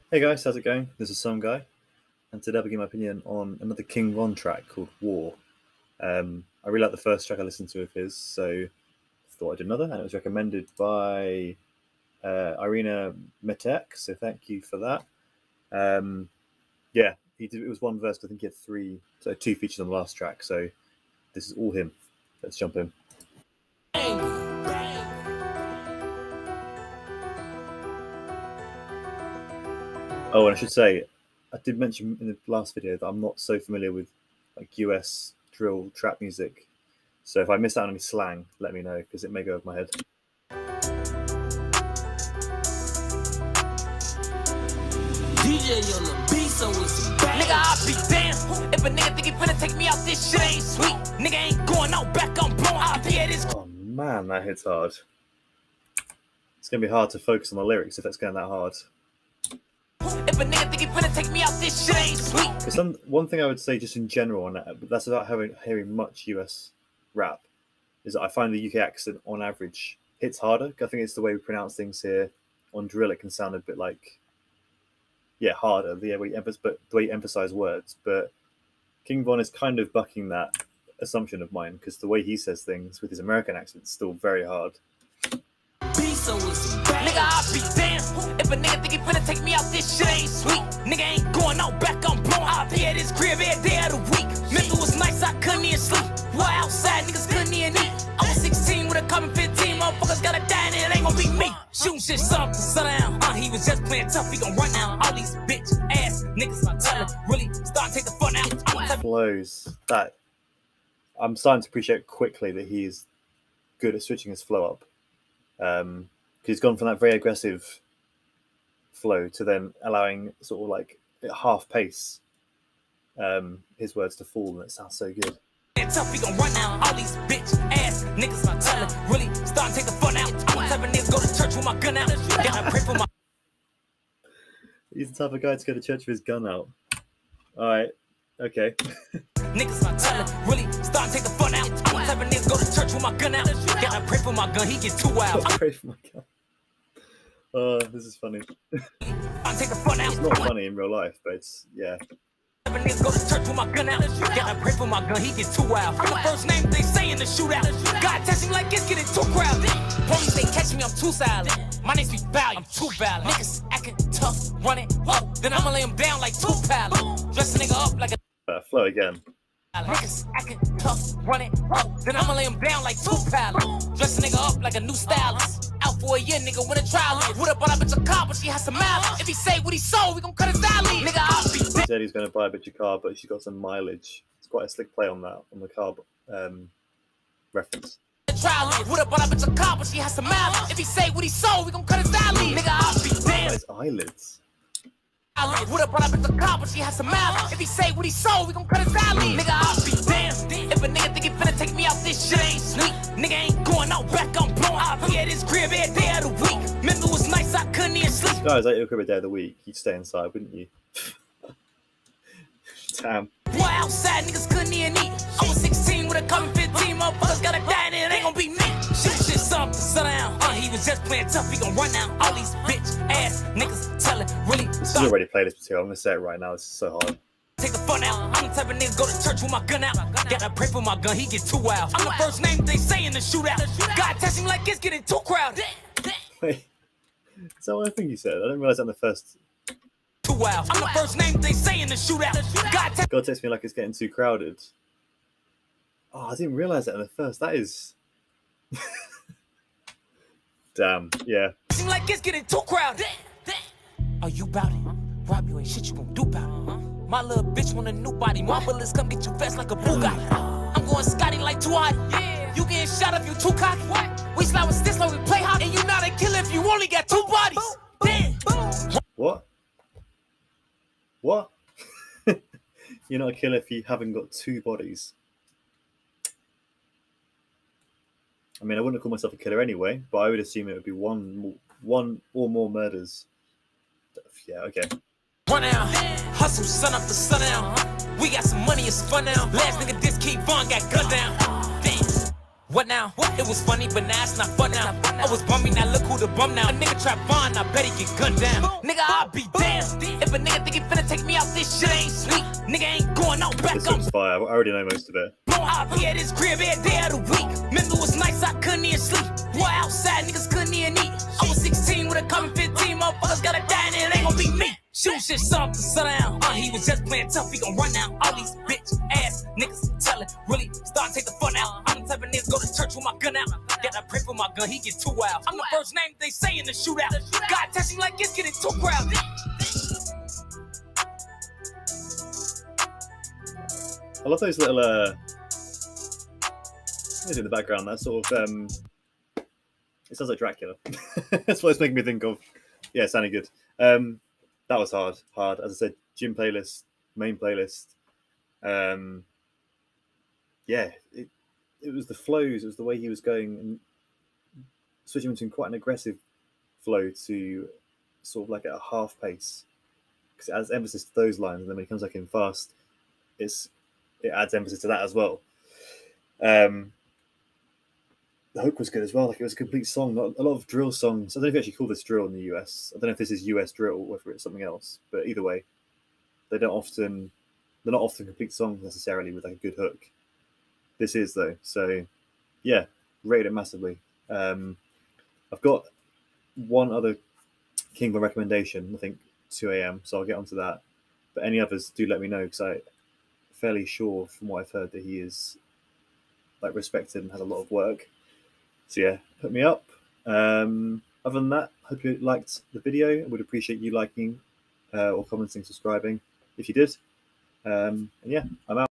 Hey guys, how's it going? This is Some Guy, and today I'll give my opinion on another King Von track called War. I really like the first track I listened to of his, so thought I'd do another, and it was recommended by Irina Metek, so thank you for that. Yeah, it was one verse, but I think he had two features on the last track, so this is all him. Let's jump in. Oh, and I should say, I did mention in the last video that I'm not so familiar with like US drill trap music. So if I miss out on any slang, let me know, because it may go over my head. DJ on the beat, so it's bang. Nigga, I be damn. If a nigga think he finna take me out, this shit ain't sweet. Nigga ain't going out back on blowing out here. This. Oh man, that hits hard. It's gonna be hard to focus on the lyrics if that's going that hard. If a nigga think he finna take me out, this shit ain't sweet. Because one thing I would say just in general on that, but that's about hearing much US rap, is that I find the UK accent on average hits harder. I think it's the way we pronounce things here. On drill, it can sound a bit like, yeah, harder, the way you emphasize words. But King Von is kind of bucking that assumption of mine, because the way he says things with his American accent is still very hard. Nigga, I be damn. If a nigga think he finna take me out, this shit ain't sweet. Nigga ain't going out back on blowing out here. This crib every day of the week. Remember it was nice, I couldn't even sleep. Boy, outside niggas couldn't even eat. I was 16 with a coming 15. Motherfuckers gotta die and it ain't gonna be me. Shooting shit sun to sundown. He was just playing tough, he gon' run down. All these bitch ass niggas, I tell him, really start to take the fun out. Flows that I'm starting to appreciate quickly that he's good at switching his flow up. He's gone from that very aggressive flow to then allowing sort of like at half pace his words to fall, and it sounds so good. Tough, we gon' run down all these bitch ass niggas. I tell him, really start to take the fun out. I'm the type of niggas go to church with my gun out. Then I pray for my. He's the type of guy to go to church with his gun out. All right, okay. Niggas, I tell him, really start to take the fun out. I'm the type of niggas go to church with my gun out. Then I pray for my gun, he get too wild. I pray for my gun. Oh, this is funny. I take the fun out. It's not funny in real life, but it's, yeah. Niggas go to church with my gun out. Then I pray for my gun, he get too wild. I'm the first name they say in the shootout. God test me like it's getting too crowded. Police they catch me, I'm too silent. My name's be Valiant, I'm too violent. Niggas acting tough, running up. Then I'ma lay him down like 2 pallets. Dress a nigga up like a flow again. Niggas acting tough, running up. Then I'ma lay him down like 2 pallets. Dress a nigga up like a new stylist. Out for a year, nigga, when a trial is. What up, but I bitch a car, but she has some mileage. If he say what he sold, we gon' cut his alley. Nigga, I'll be dead. He said he's gonna buy a bitch a car, but she's got some mileage. It's quite a slick play on that, on the car reference. What up, but I bitch a car, but she has some mileage. If he say what he sold, we gon' cut his alley. Nigga, I'll be dead. His eyelids. What up, but I bitch a car, but she has some mileage. If he say what he sold, we gon' cut his alley. Nigga, I'll be damn. If a nigga think he finna take me out, this shit ain't sweet. Nigga ain't going out back on blowing out here. This crib every day of the week. Remember it was nice, I couldn't even sleep. Guys, like your crib every day of the week, you'd stay inside, wouldn't you? Damn. Boy, outside niggas couldn't even eat. I was 16 with a coming 15. Motherfuckers gotta die and it ain't gonna be me. Shoot shit sun to sundown. He was just playing tough, he gon' run down. All these bitch ass niggas tellin', really. This is already playlist material. I'm gonna say it right now. This is so hard. Take the fun out. I'm the type of nigga go to church with my gun out. Gotta pray for my gun, he get too wild. I'm the first name they say in the shootout. God test him like it's getting too crowded. Wait, is that what I think you said? I didn't realize that in the first. Too wild. I'm the first name they say in the shootout. God text me like it's getting too crowded. Oh, I didn't realize that in the first. That is. Damn. Yeah. Seem like it's getting too crowded. Are you bout it? Rob you ain't shit you gon' do bout it. My little bitch want a new body. My bullets come get you fast like a Bugatti. I'm going Scotty like too hot. Yeah. You getting shot if you too cocky. We slide with sticks like we play hockey. And you not a killer if you only got 2 bodies. Damn. What? What? You're not a killer if you haven't got 2 bodies. I mean, I wouldn't call myself a killer anyway, but I would assume it would be one or more murders. Yeah, okay. Run out, hustle sun up to sundown. We got some money, it's fun now. Last nigga this King Von got gunned down. Damn. What now? It was funny, but now it's not fun now. I was bummy, now look who the bum now. A nigga trap Vaughn, I bet he get gunned down. Nigga, I'll be damned if a nigga think he finna take me out. This shit ain't sweet. Nigga ain't going out back. This song's fire. I already know most of it. I'll be at his crib every day of the week. Remember it was nice, I couldn't even sleep. Boy, outside niggas couldn't even eat. I was 16 with a coming 15. Motherfuckers gotta die and it ain't gonna be me. Shoot shit something to sit down. He was just playing tough, he gon' run out. All these bitch ass niggas tellin', really start to take the fun out. I'm the type of nigga go to church with my gun out. Gotta pray for my gun, he get too wild. I'm the first name they say in the shootout. God test me like it's getting too crowded. I love those little in the background. That sort of it sounds like Dracula. That's what it's making me think of. Yeah, it sounded good. That was hard. As I said, gym playlist, main playlist. Yeah, it was the flows. It was the way he was going and switching between quite an aggressive flow to sort of like at a half pace, because it adds emphasis to those lines. And then when it comes like in fast, it adds emphasis to that as well. The hook was good as well. Like, it was a complete song. A lot of drill songs. I don't know if you actually call this drill in the US. I don't know if this is US drill or whether it's something else. But either way, they're not often complete songs necessarily with like a good hook. This is though. So yeah, rated it massively. I've got one other Kingdom recommendation. I think 2 a.m. So I'll get onto that. But any others, do let me know, because I'm fairly sure from what I've heard that he is like respected and has a lot of work. So yeah, put me up. Other than that, hope you liked the video. I would appreciate you liking or commenting, subscribing if you did. And yeah, I'm out.